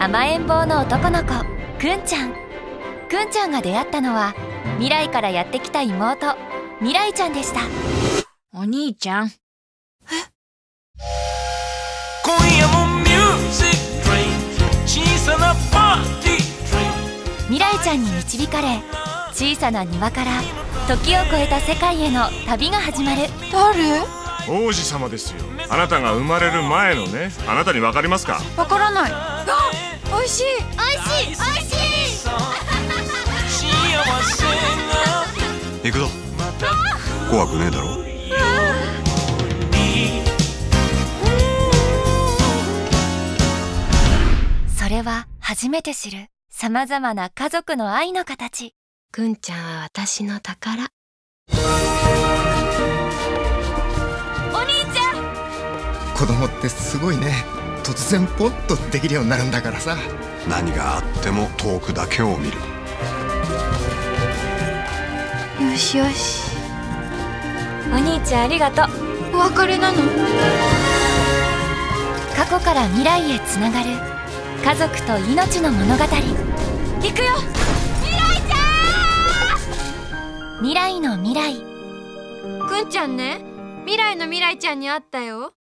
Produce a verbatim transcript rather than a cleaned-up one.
甘えん坊の男の子くんちゃん。くんちゃんが出会ったのは未来からやってきた妹未来ちゃんでした。 お兄ちゃん。え、 今夜もミュージックドリンク、小さなパーティードリンク。 未来ちゃんに導かれ、小さな庭から時を超えた世界への旅が始まる。 誰？ 王子様ですよ。あなたが生まれる前のね。あなたにわかりますか？ わからない。あ、美味しい美味しい美味しい行くぞ。怖くねえだろ。 それは初めて知るさまざまな家族の愛の形。 くんちゃんは私の宝。 お兄ちゃん。 子供ってすごいね。突然ポッとできるようになるんだからさ。 何があっても遠くだけを見る。 よしよし。 お兄ちゃんありがとう。 お別れなの？ 過去から未来へつながる家族と命の物語。行くよ未来ちゃん。未来の未来。 くんちゃんね、未来の未来ちゃんに会ったよ。